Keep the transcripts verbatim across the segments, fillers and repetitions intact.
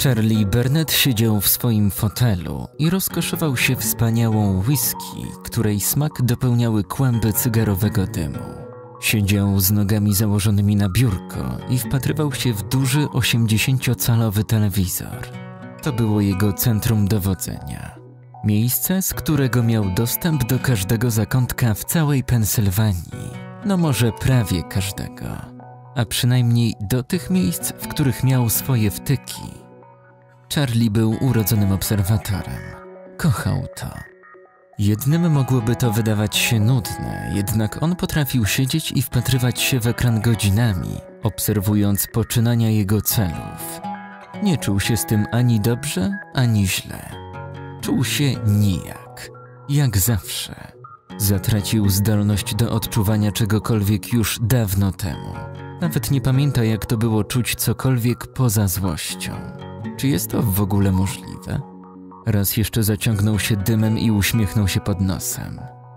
Charlie Burnett siedział w swoim fotelu i rozkoszował się wspaniałą whisky, której smak dopełniały kłęby cygarowego dymu. Siedział z nogami założonymi na biurko i wpatrywał się w duży osiemdziesięciocalowy telewizor. To było jego centrum dowodzenia. Miejsce, z którego miał dostęp do każdego zakątka w całej Pensylwanii. No może prawie każdego. A przynajmniej do tych miejsc, w których miał swoje wtyki. Charlie był urodzonym obserwatorem. Kochał to. Jednym mogłoby to wydawać się nudne, jednak on potrafił siedzieć i wpatrywać się w ekran godzinami, obserwując poczynania jego celów. Nie czuł się z tym ani dobrze, ani źle. Czuł się nijak, jak zawsze. Zatracił zdolność do odczuwania czegokolwiek już dawno temu. Nawet nie pamięta, jak to było czuć cokolwiek poza złością. Czy jest to w ogóle możliwe? Raz jeszcze zaciągnął się dymem i uśmiechnął się pod nosem.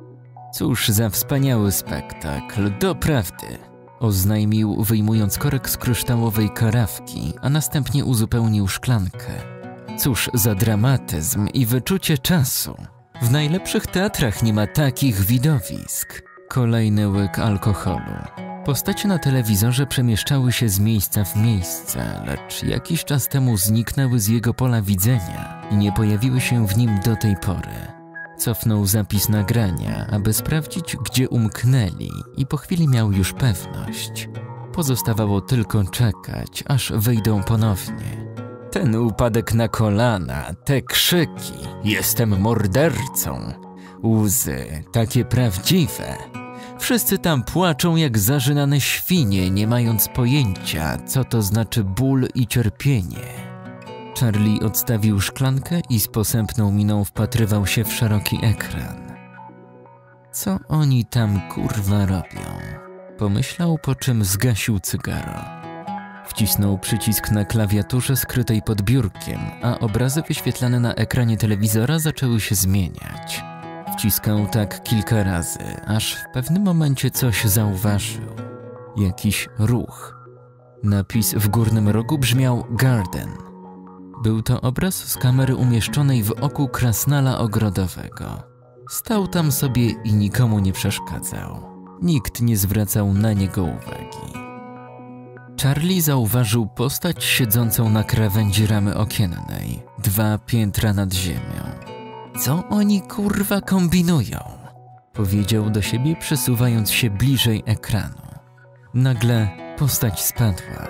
Cóż za wspaniały spektakl, doprawdy! Oznajmił, wyjmując korek z kryształowej karafki, a następnie uzupełnił szklankę. Cóż za dramatyzm i wyczucie czasu! W najlepszych teatrach nie ma takich widowisk. Kolejny łyk alkoholu. Postacie na telewizorze przemieszczały się z miejsca w miejsce, lecz jakiś czas temu zniknęły z jego pola widzenia i nie pojawiły się w nim do tej pory. Cofnął zapis nagrania, aby sprawdzić, gdzie umknęli, i po chwili miał już pewność. Pozostawało tylko czekać, aż wyjdą ponownie. Ten upadek na kolana, te krzyki, jestem mordercą, łzy, takie prawdziwe. Wszyscy tam płaczą jak zażynane świnie, nie mając pojęcia, co to znaczy ból i cierpienie. Charlie odstawił szklankę i z posępną miną wpatrywał się w szeroki ekran. Co oni tam kurwa robią? Pomyślał, po czym zgasił cygaro. Wcisnął przycisk na klawiaturze skrytej pod biurkiem, a obrazy wyświetlane na ekranie telewizora zaczęły się zmieniać. Wciskał tak kilka razy, aż w pewnym momencie coś zauważył. Jakiś ruch. Napis w górnym rogu brzmiał Garden. Był to obraz z kamery umieszczonej w oku krasnala ogrodowego. Stał tam sobie i nikomu nie przeszkadzał. Nikt nie zwracał na niego uwagi. Charlie zauważył postać siedzącą na krawędzi ramy okiennej, dwa piętra nad ziemią. Co oni kurwa kombinują? Powiedział do siebie, przesuwając się bliżej ekranu. Nagle postać spadła.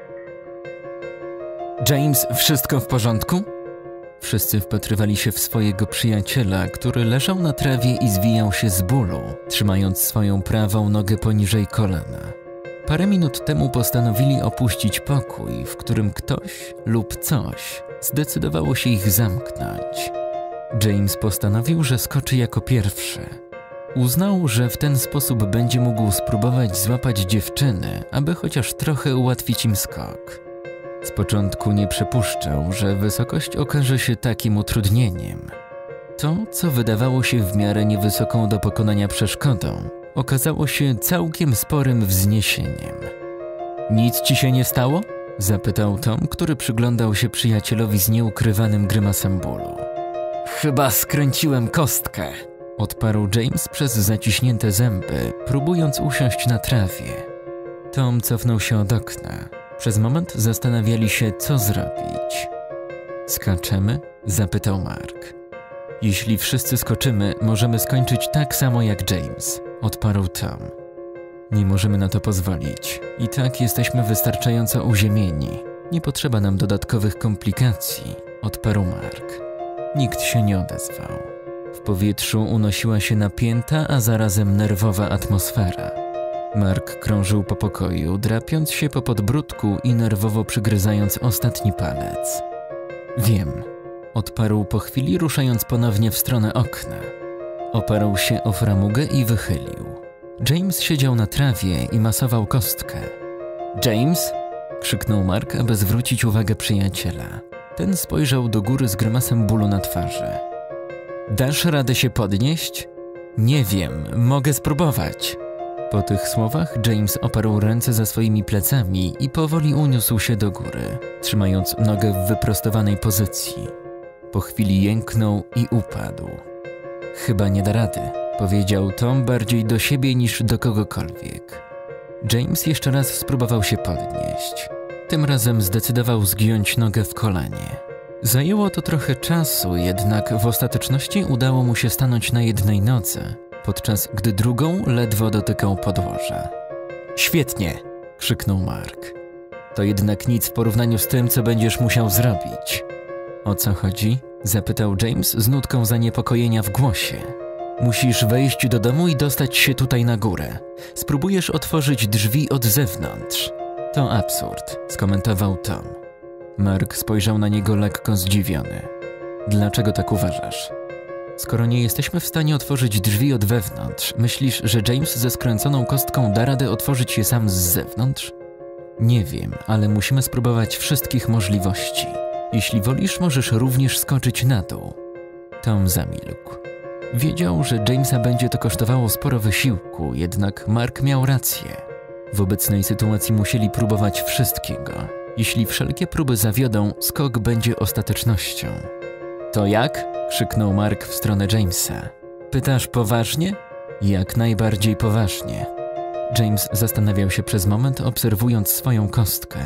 James, wszystko w porządku? Wszyscy wpatrywali się w swojego przyjaciela, który leżał na trawie i zwijał się z bólu, trzymając swoją prawą nogę poniżej kolana. Parę minut temu postanowili opuścić pokój, w którym ktoś lub coś zdecydowało się ich zamknąć. James postanowił, że skoczy jako pierwszy. Uznał, że w ten sposób będzie mógł spróbować złapać dziewczyny, aby chociaż trochę ułatwić im skok. Z początku nie przypuszczał, że wysokość okaże się takim utrudnieniem. To, co wydawało się w miarę niewysoką do pokonania przeszkodą, okazało się całkiem sporym wzniesieniem. Nic ci się nie stało? Zapytał Tom, który przyglądał się przyjacielowi z nieukrywanym grymasem bólu. Chyba skręciłem kostkę, odparł James przez zaciśnięte zęby, próbując usiąść na trawie. Tom cofnął się od okna. Przez moment zastanawiali się, co zrobić. Skaczemy? Zapytał Mark. Jeśli wszyscy skoczymy, możemy skończyć tak samo jak James, odparł Tom. Nie możemy na to pozwolić. I tak jesteśmy wystarczająco uziemieni. Nie potrzeba nam dodatkowych komplikacji, odparł Mark. Nikt się nie odezwał. W powietrzu unosiła się napięta, a zarazem nerwowa atmosfera. Mark krążył po pokoju, drapiąc się po podbródku i nerwowo przygryzając ostatni palec. Wiem, odparł po chwili, ruszając ponownie w stronę okna. Oparł się o framugę i wychylił. James siedział na trawie i masował kostkę. James? Krzyknął Mark, aby zwrócić uwagę przyjaciela. Ten spojrzał do góry z grymasem bólu na twarzy. Dasz radę się podnieść? Nie wiem, mogę spróbować. Po tych słowach James oparł ręce za swoimi plecami i powoli uniósł się do góry, trzymając nogę w wyprostowanej pozycji. Po chwili jęknął i upadł. Chyba nie da rady, powiedział Tom bardziej do siebie niż do kogokolwiek. James jeszcze raz spróbował się podnieść. Tym razem zdecydował zgiąć nogę w kolanie. Zajęło to trochę czasu, jednak w ostateczności udało mu się stanąć na jednej nodze, podczas gdy drugą ledwo dotykał podłoża. Świetnie! Krzyknął Mark. To jednak nic w porównaniu z tym, co będziesz musiał zrobić. O co chodzi? Zapytał James z nutką zaniepokojenia w głosie. Musisz wejść do domu i dostać się tutaj na górę. Spróbujesz otworzyć drzwi od zewnątrz. To absurd, skomentował Tom. Mark spojrzał na niego lekko zdziwiony. Dlaczego tak uważasz? Skoro nie jesteśmy w stanie otworzyć drzwi od wewnątrz, myślisz, że James ze skręconą kostką da radę otworzyć je sam z zewnątrz? Nie wiem, ale musimy spróbować wszystkich możliwości. Jeśli wolisz, możesz również skoczyć na dół. Tom zamilkł. Wiedział, że Jamesa będzie to kosztowało sporo wysiłku, jednak Mark miał rację. W obecnej sytuacji musieli próbować wszystkiego. Jeśli wszelkie próby zawiodą, skok będzie ostatecznością. To jak? Krzyknął Mark w stronę Jamesa. Pytasz poważnie? Jak najbardziej poważnie. James zastanawiał się przez moment, obserwując swoją kostkę.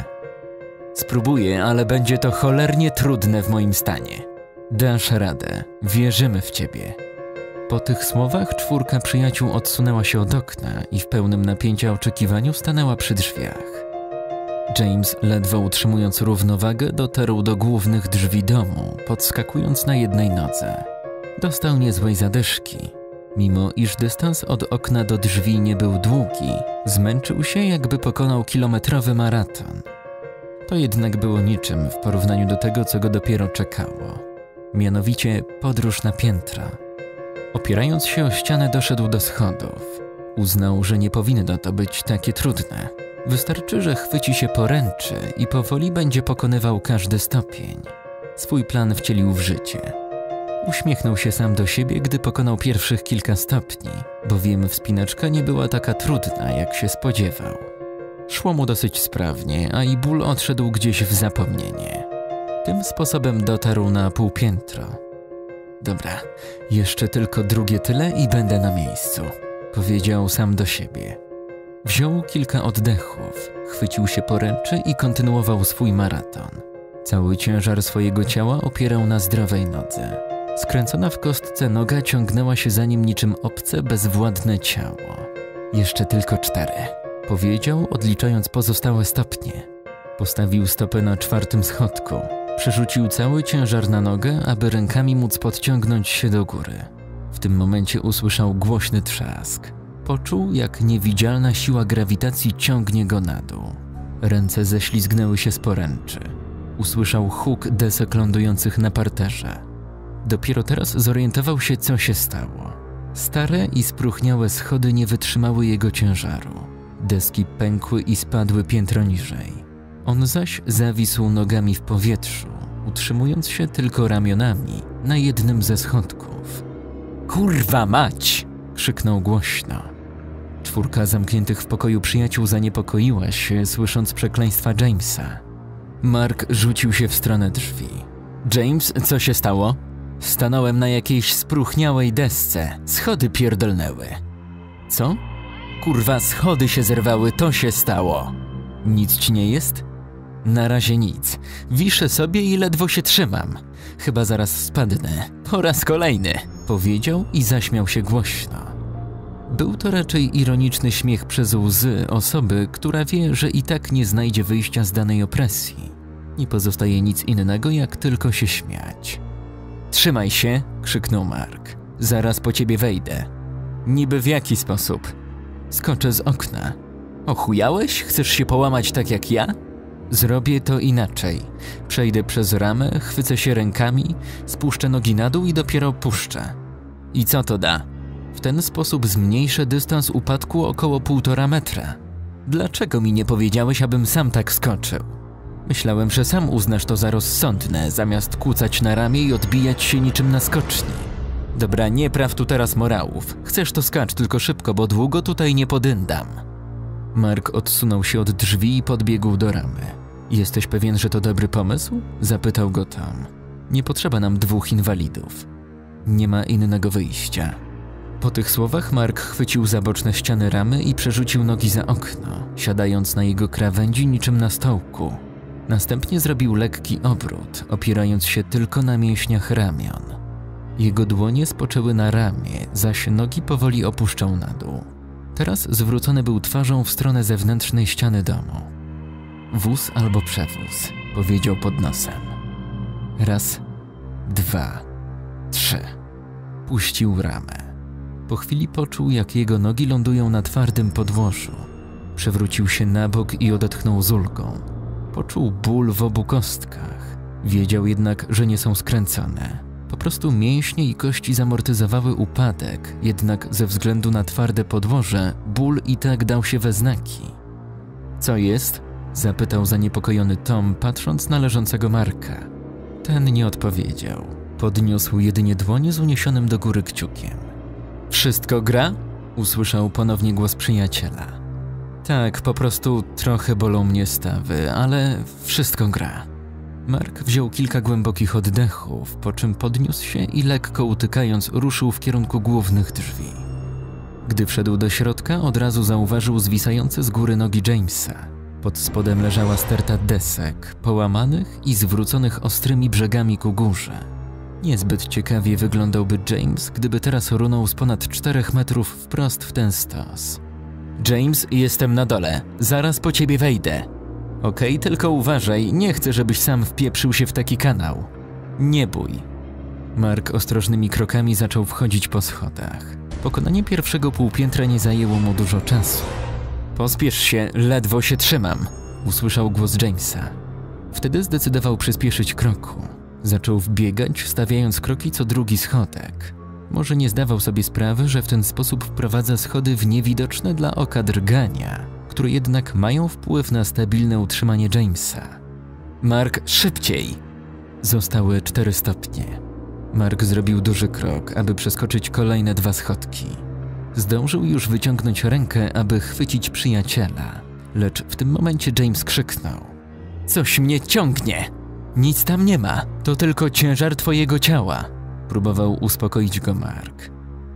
Spróbuję, ale będzie to cholernie trudne w moim stanie. Dasz radę. Wierzymy w ciebie. Po tych słowach czwórka przyjaciół odsunęła się od okna i w pełnym napięcia oczekiwaniu stanęła przy drzwiach. James, ledwo utrzymując równowagę, dotarł do głównych drzwi domu, podskakując na jednej nodze. Dostał niezłej zadyszki. Mimo iż dystans od okna do drzwi nie był długi, zmęczył się, jakby pokonał kilometrowy maraton. To jednak było niczym w porównaniu do tego, co go dopiero czekało. Mianowicie podróż na piętra. Opierając się o ścianę, doszedł do schodów. Uznał, że nie powinno to być takie trudne. Wystarczy, że chwyci się poręczy i powoli będzie pokonywał każdy stopień. Swój plan wcielił w życie. Uśmiechnął się sam do siebie, gdy pokonał pierwszych kilka stopni, bowiem wspinaczka nie była taka trudna, jak się spodziewał. Szło mu dosyć sprawnie, a i ból odszedł gdzieś w zapomnienie. Tym sposobem dotarł na półpiętro. Dobra, jeszcze tylko drugie tyle i będę na miejscu, powiedział sam do siebie. Wziął kilka oddechów, chwycił się poręczy i kontynuował swój maraton. Cały ciężar swojego ciała opierał na zdrowej nodze. Skręcona w kostce noga ciągnęła się za nim niczym obce, bezwładne ciało. Jeszcze tylko cztery, powiedział, odliczając pozostałe stopnie. Postawił stopę na czwartym schodku. Przerzucił cały ciężar na nogę, aby rękami móc podciągnąć się do góry. W tym momencie usłyszał głośny trzask. Poczuł, jak niewidzialna siła grawitacji ciągnie go na dół. Ręce ześlizgnęły się z poręczy. Usłyszał huk desek lądujących na parterze. Dopiero teraz zorientował się, co się stało. Stare i spróchniałe schody nie wytrzymały jego ciężaru. Deski pękły i spadły piętro niżej. On zaś zawisł nogami w powietrzu, utrzymując się tylko ramionami na jednym ze schodków. Kurwa mać! Krzyknął głośno. Czwórka zamkniętych w pokoju przyjaciół zaniepokoiła się, słysząc przekleństwa Jamesa. Mark rzucił się w stronę drzwi. James, co się stało? Stanąłem na jakiejś spróchniałej desce. Schody pierdolnęły. Co? Kurwa, schody się zerwały, to się stało. Nic ci nie jest? Na razie nic. Wiszę sobie i ledwo się trzymam. Chyba zaraz spadnę. Po raz kolejny, powiedział i zaśmiał się głośno. Był to raczej ironiczny śmiech przez łzy osoby, która wie, że i tak nie znajdzie wyjścia z danej opresji. Nie pozostaje nic innego, jak tylko się śmiać. Trzymaj się, krzyknął Mark. Zaraz po ciebie wejdę. Niby w jaki sposób? Skoczę z okna. Ochujałeś? Chcesz się połamać tak jak ja? Zrobię to inaczej. Przejdę przez ramę, chwycę się rękami, spuszczę nogi na dół i dopiero puszczę. I co to da? W ten sposób zmniejszę dystans upadku około półtora metra. Dlaczego mi nie powiedziałeś, abym sam tak skoczył? Myślałem, że sam uznasz to za rozsądne, zamiast kłócać na ramię i odbijać się niczym na skoczni. Dobra, nie praw tu teraz morałów. Chcesz to skacz, tylko szybko, bo długo tutaj nie podyndam. Mark odsunął się od drzwi i podbiegł do ramy. Jesteś pewien, że to dobry pomysł? Zapytał go Tom. Nie potrzeba nam dwóch inwalidów. Nie ma innego wyjścia. Po tych słowach Mark chwycił za boczne ściany ramy i przerzucił nogi za okno, siadając na jego krawędzi niczym na stołku. Następnie zrobił lekki obrót, opierając się tylko na mięśniach ramion. Jego dłonie spoczęły na ramię, zaś nogi powoli opuszczał na dół. Teraz zwrócony był twarzą w stronę zewnętrznej ściany domu. Wóz albo przewóz, powiedział pod nosem. Raz, dwa, trzy. Puścił ramę. Po chwili poczuł, jak jego nogi lądują na twardym podłożu. Przewrócił się na bok i odetchnął z ulgą. Poczuł ból w obu kostkach. Wiedział jednak, że nie są skręcone. Po prostu mięśnie i kości zamortyzowały upadek, jednak ze względu na twarde podłoże ból i tak dał się we znaki. Co jest? Zapytał zaniepokojony Tom, patrząc na leżącego Marka. Ten nie odpowiedział. Podniósł jedynie dłoń z uniesionym do góry kciukiem. Wszystko gra? Usłyszał ponownie głos przyjaciela. Tak, po prostu trochę bolą mnie stawy, ale wszystko gra. Mark wziął kilka głębokich oddechów, po czym podniósł się i lekko utykając ruszył w kierunku głównych drzwi. Gdy wszedł do środka, od razu zauważył zwisające z góry nogi Jamesa. Pod spodem leżała sterta desek, połamanych i zwróconych ostrymi brzegami ku górze. Niezbyt ciekawie wyglądałby James, gdyby teraz runął z ponad czterech metrów wprost w ten stos. James, jestem na dole. Zaraz po ciebie wejdę. Okej, okay, tylko uważaj, nie chcę, żebyś sam wpieprzył się w taki kanał. Nie bój. Mark ostrożnymi krokami zaczął wchodzić po schodach. Pokonanie pierwszego półpiętra nie zajęło mu dużo czasu. Pospiesz się, ledwo się trzymam, usłyszał głos Jamesa. Wtedy zdecydował przyspieszyć kroku. Zaczął wbiegać, stawiając kroki co drugi schodek. Może nie zdawał sobie sprawy, że w ten sposób wprowadza schody w niewidoczne dla oka drgania, które jednak mają wpływ na stabilne utrzymanie Jamesa. Mark, szybciej! Zostały cztery stopnie. Mark zrobił duży krok, aby przeskoczyć kolejne dwa schodki. Zdążył już wyciągnąć rękę, aby chwycić przyjaciela, lecz w tym momencie James krzyknął. Coś mnie ciągnie! Nic tam nie ma, to tylko ciężar twojego ciała. Próbował uspokoić go Mark.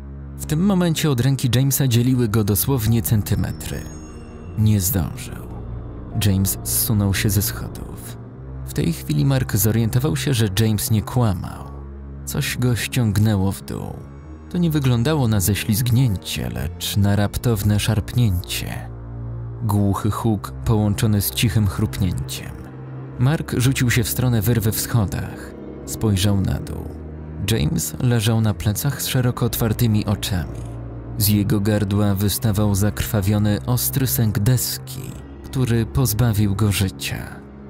W tym momencie od ręki Jamesa dzieliły go dosłownie centymetry. Nie zdążył. James zsunął się ze schodów. W tej chwili Mark zorientował się, że James nie kłamał. Coś go ściągnęło w dół. To nie wyglądało na ześlizgnięcie, lecz na raptowne szarpnięcie. Głuchy huk połączony z cichym chrupnięciem. Mark rzucił się w stronę wyrwy w schodach. Spojrzał na dół. James leżał na plecach z szeroko otwartymi oczami. Z jego gardła wystawał zakrwawiony ostry sęk deski, który pozbawił go życia.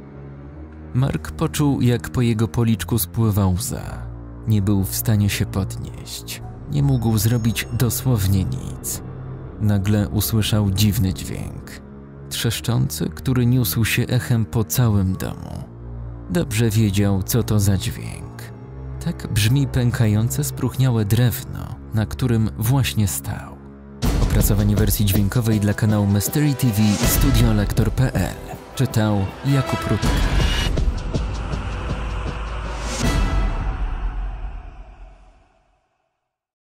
Mark poczuł, jak po jego policzku spływa łza. Nie był w stanie się podnieść. Nie mógł zrobić dosłownie nic. Nagle usłyszał dziwny dźwięk. Trzeszczący, który niósł się echem po całym domu. Dobrze wiedział, co to za dźwięk. Tak brzmi pękające, spróchniałe drewno, na którym właśnie stał. Opracowanie wersji dźwiękowej dla kanału Mystery T V studio lektor kropka p l czytał Jakub Rutka.